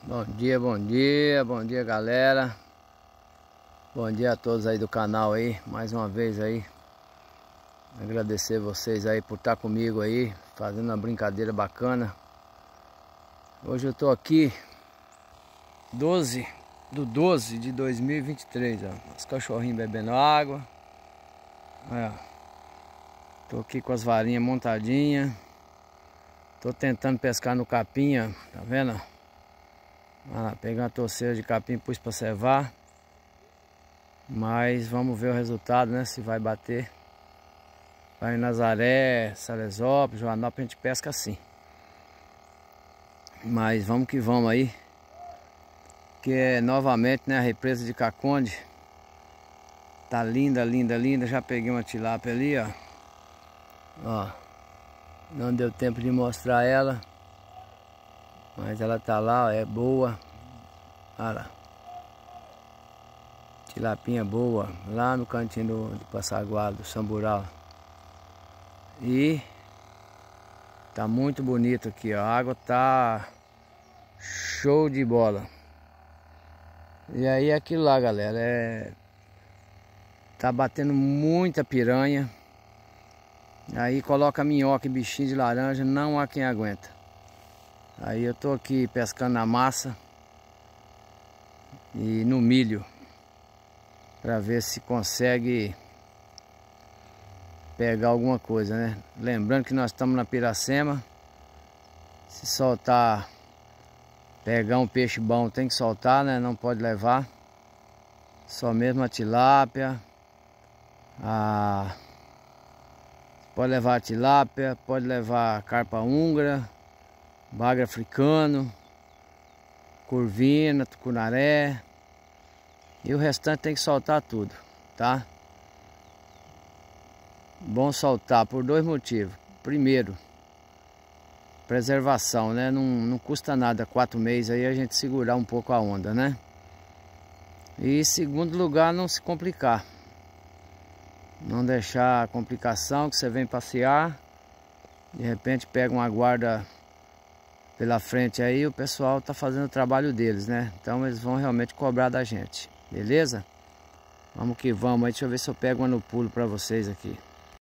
Bom dia galera. Bom dia a todos aí do canal aí, mais uma vez aí. Agradecer vocês aí por estar comigo aí, fazendo uma brincadeira bacana. Hoje eu tô aqui 12 de 2023, ó. Os cachorrinhos bebendo água. Olha, tô aqui com as varinhas montadinhas. Tô tentando pescar no capim, ó. Tá vendo? Olha lá, peguei uma torceira de capim, pus pra cevar. Mas vamos ver o resultado, né? Se vai bater. Vai em Nazaré, Salesópolis, Joanópolis, a gente pesca assim. Mas vamos que vamos aí. Que é novamente, né, a represa de Caconde. Tá linda, linda, linda. Já peguei uma tilápia ali, ó. Ó. Não deu tempo de mostrar ela. Mas ela tá lá, ó, é boa. Olha lá. Tilapinha boa. Lá no cantinho do Passaguá, do Sambural. E tá muito bonito aqui, ó. A água tá show de bola. E aí é aquilo lá, galera. Tá batendo muita piranha. Aí coloca minhoca e bichinho de laranja, não há quem aguenta. Aí eu tô aqui pescando na massa e no milho, pra ver se consegue pegar alguma coisa, né? Lembrando que nós estamos na Piracema. Se soltar, pegar um peixe bom, tem que soltar, né? Não pode levar só mesmo a tilápia. Pode levar a tilápia, pode levar carpa húngara, bagre africano, curvina, tucunaré. E o restante tem que soltar tudo, tá? Bom soltar por dois motivos. Primeiro, preservação, né? Não custa nada 4 meses aí a gente segurar um pouco a onda, né? E segundo lugar, não se complicar. Não deixar complicação, que você vem passear, de repente pega uma guarda pela frente aí, o pessoal tá fazendo o trabalho deles, né? Então eles vão realmente cobrar da gente, beleza? Vamos que vamos aí, deixa eu ver se eu pego uma no pulo pra vocês aqui.